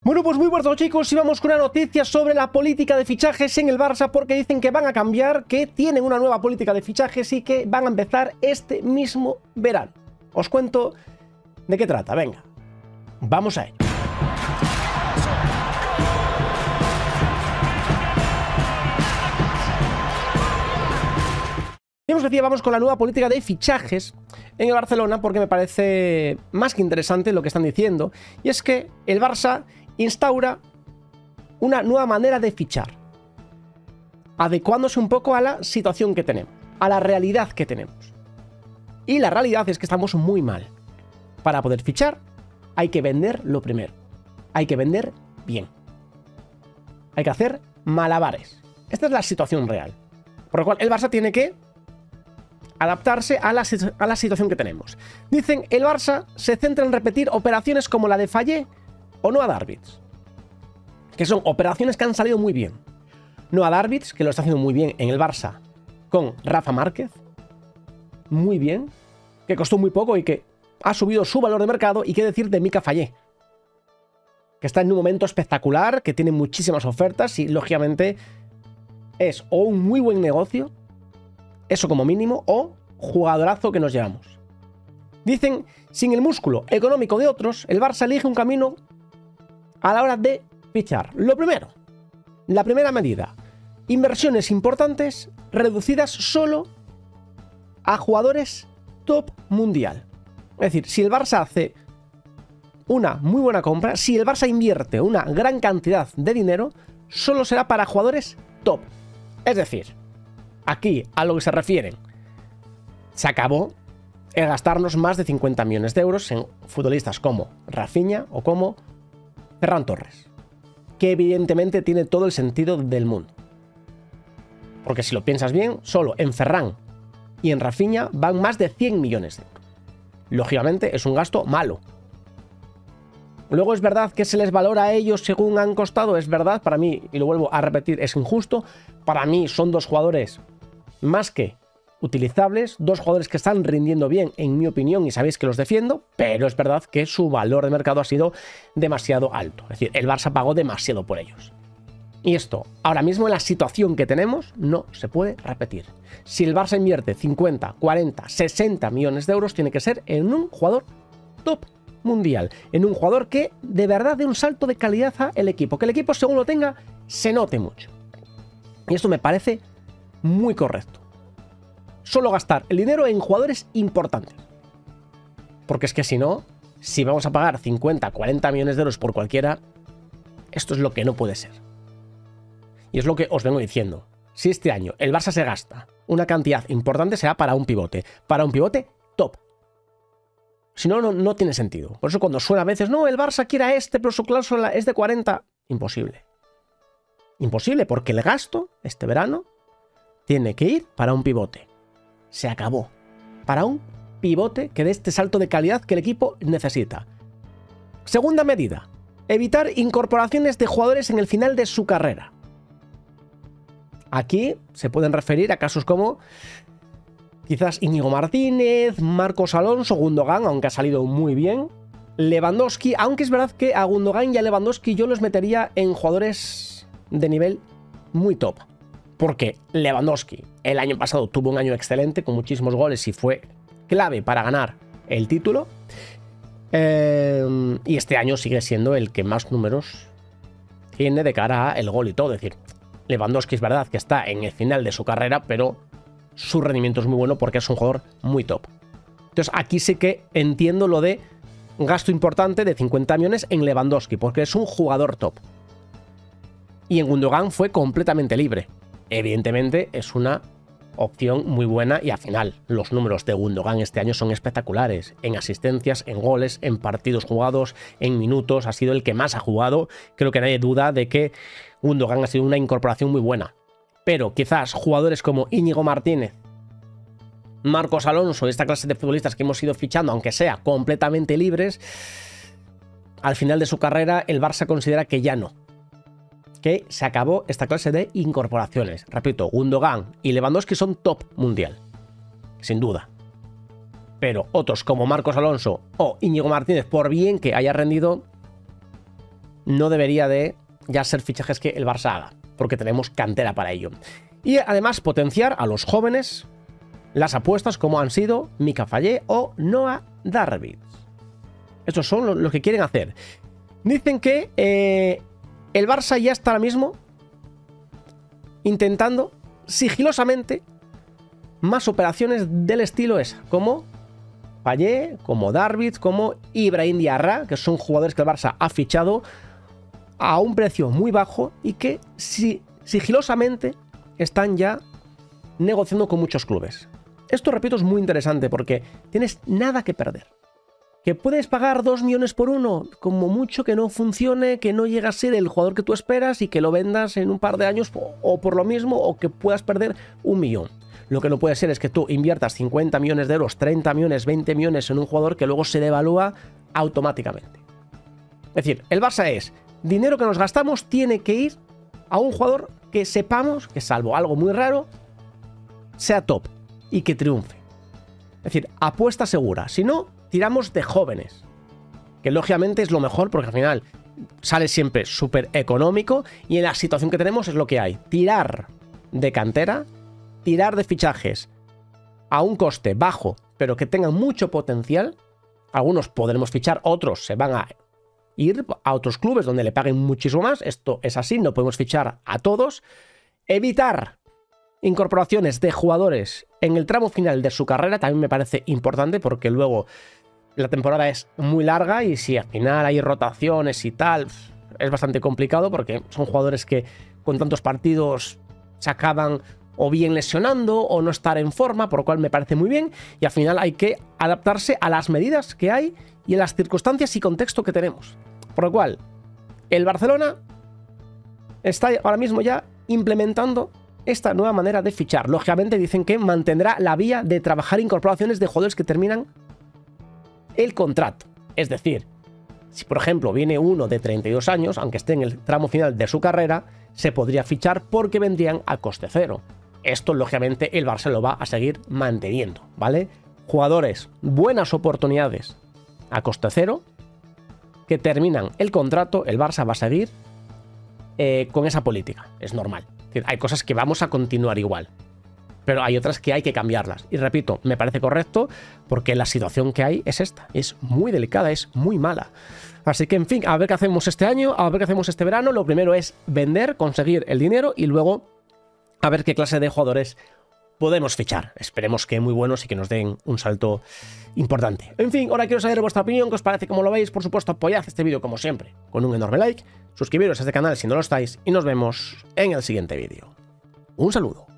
Bueno, pues muy buenos chicos, y vamos con una noticia sobre la política de fichajes en el Barça, porque dicen que van a cambiar, que tienen una nueva política de fichajes y que van a empezar este mismo verano. Os cuento de qué trata, venga, vamos a ello. Y os decía, vamos con la nueva política de fichajes en el Barcelona, porque me parece más que interesante lo que están diciendo, y es que el Barça instaura una nueva manera de fichar, adecuándose un poco a la situación que tenemos, a la realidad que tenemos. Y la realidad es que estamos muy mal. Para poder fichar hay que vender lo primero, hay que vender bien, hay que hacer malabares. Esta es la situación real, por lo cual el Barça tiene que adaptarse a la situación que tenemos. Dicen, el Barça se centra en repetir operaciones como la de Fallé o Noah Darwitz, que son operaciones que han salido muy bien. Noah Darwitz, que lo está haciendo muy bien en el Barça con Rafa Márquez, muy bien, que costó muy poco y que ha subido su valor de mercado. Y qué decir de Mika Fallé, que está en un momento espectacular, que tiene muchísimas ofertas y lógicamente es o un muy buen negocio, eso como mínimo, o jugadorazo que nos llevamos. Dicen, sin el músculo económico de otros, el Barça elige un camino a la hora de fichar. Lo primero, la primera medida, inversiones importantes reducidas solo a jugadores top mundial. Es decir, si el Barça hace una muy buena compra, si el Barça invierte una gran cantidad de dinero, solo será para jugadores top. Es decir, aquí a lo que se refieren, se acabó el gastarnos más de 50 millones de euros en futbolistas como Rafinha o como Ferran Torres, que evidentemente tiene todo el sentido del mundo. Porque si lo piensas bien, solo en Ferran y en Rafinha van más de 100 millones de euros. Lógicamente es un gasto malo. Luego es verdad que se les valora a ellos según han costado, es verdad, para mí, y lo vuelvo a repetir, es injusto. Para mí son dos jugadores más que utilizables, dos jugadores que están rindiendo bien, en mi opinión, y sabéis que los defiendo, pero es verdad que su valor de mercado ha sido demasiado alto. Es decir, el Barça pagó demasiado por ellos. Y esto, ahora mismo en la situación que tenemos, no se puede repetir. Si el Barça invierte 50, 40, 60 millones de euros, tiene que ser en un jugador top mundial, en un jugador que de verdad dé un salto de calidad al equipo, que el equipo según lo tenga, se note mucho. Y esto me parece muy correcto. Solo gastar el dinero en jugadores importantes. Porque es que si no, si vamos a pagar 50, 40 millones de euros por cualquiera, esto es lo que no puede ser. Y es lo que os vengo diciendo. Si este año el Barça se gasta una cantidad importante, será para un pivote top. Si no, no tiene sentido. Por eso cuando suena a veces, no, el Barça quiere a este, pero su cláusula es de 40. Imposible. Imposible, porque el gasto este verano tiene que ir para un pivote. Se acabó. Para un pivote que dé este salto de calidad que el equipo necesita. Segunda medida, evitar incorporaciones de jugadores en el final de su carrera. Aquí se pueden referir a casos como quizás Íñigo Martínez, Marcos Alonso, Gundogan, aunque ha salido muy bien, Lewandowski, aunque es verdad que a Gundogan y a Lewandowski yo los metería en jugadores de nivel muy top. Porque Lewandowski el año pasado tuvo un año excelente, con muchísimos goles y fue clave para ganar el título. Y este año sigue siendo el que más números tiene de cara al gol y todo. Es decir, Lewandowski es verdad que está en el final de su carrera, pero su rendimiento es muy bueno porque es un jugador muy top. Entonces aquí sí que entiendo lo de gasto importante de 50 millones en Lewandowski, porque es un jugador top. Y en Gundogan fue completamente libre. Evidentemente es una opción muy buena y al final los números de Gundogan este año son espectaculares. En asistencias, en goles, en partidos jugados, en minutos, ha sido el que más ha jugado. Creo que nadie duda de que Gundogan ha sido una incorporación muy buena. Pero quizás jugadores como Íñigo Martínez, Marcos Alonso, esta clase de futbolistas que hemos ido fichando, aunque sea completamente libres, al final de su carrera el Barça considera que ya no. Que se acabó esta clase de incorporaciones. Repito, Gundogan y Lewandowski son top mundial, sin duda. Pero otros como Marcos Alonso o Íñigo Martínez, por bien que haya rendido, no debería de ya ser fichajes que el Barça haga, porque tenemos cantera para ello. Y además potenciar a los jóvenes las apuestas como han sido Mika Fallé o Noah Darwitz. Estos son los que quieren hacer. Dicen que el Barça ya está ahora mismo intentando sigilosamente más operaciones del estilo esa, como Fallé, como Darwitz, como Ibrahim Diarra, que son jugadores que el Barça ha fichado a un precio muy bajo y que sigilosamente están ya negociando con muchos clubes. Esto, repito, es muy interesante porque tienes nada que perder. Que puedes pagar 2 millones por uno, como mucho que no funcione, que no llegue a ser el jugador que tú esperas y que lo vendas en un par de años o por lo mismo, o que puedas perder 1 millón. Lo que no puede ser es que tú inviertas 50 millones de euros, 30 millones, 20 millones en un jugador que luego se devalúa automáticamente. Es decir, el Barça es dinero que nos gastamos, tiene que ir a un jugador que sepamos que, salvo algo muy raro, sea top y que triunfe. Es decir, apuesta segura. Si no, tiramos de jóvenes, que lógicamente es lo mejor porque al final sale siempre súper económico y en la situación que tenemos es lo que hay. Tirar de cantera, tirar de fichajes a un coste bajo, pero que tengan mucho potencial. Algunos podremos fichar, otros se van a ir a otros clubes donde le paguen muchísimo más. Esto es así, no podemos fichar a todos. Evitar incorporaciones de jugadores en el tramo final de su carrera también me parece importante porque luego la temporada es muy larga y si al final hay rotaciones y tal, es bastante complicado porque son jugadores que con tantos partidos se acaban o bien lesionando o no estar en forma, por lo cual me parece muy bien y al final hay que adaptarse a las medidas que hay y a las circunstancias y contexto que tenemos. Por lo cual, el Barcelona está ahora mismo ya implementando esta nueva manera de fichar. Lógicamente dicen que mantendrá la vía de trabajar incorporaciones de jugadores que terminan el contrato. Es decir, si por ejemplo viene uno de 32 años, aunque esté en el tramo final de su carrera, se podría fichar porque vendrían a coste cero. Esto lógicamente el Barça lo va a seguir manteniendo, ¿vale? Jugadores, buenas oportunidades a coste cero, que terminan el contrato, el Barça va a seguir con esa política. Es normal. Hay cosas que vamos a continuar igual, pero hay otras que hay que cambiarlas. Y repito, me parece correcto porque la situación que hay es esta. Es muy delicada, es muy mala. Así que, en fin, a ver qué hacemos este año, a ver qué hacemos este verano. Lo primero es vender, conseguir el dinero y luego a ver qué clase de jugadores podemos fichar. Esperemos que muy buenos y que nos den un salto importante. En fin, ahora quiero saber vuestra opinión, qué os parece, cómo lo veis. Por supuesto, apoyad este vídeo como siempre con un enorme like, suscribiros a este canal si no lo estáis y nos vemos en el siguiente vídeo. Un saludo.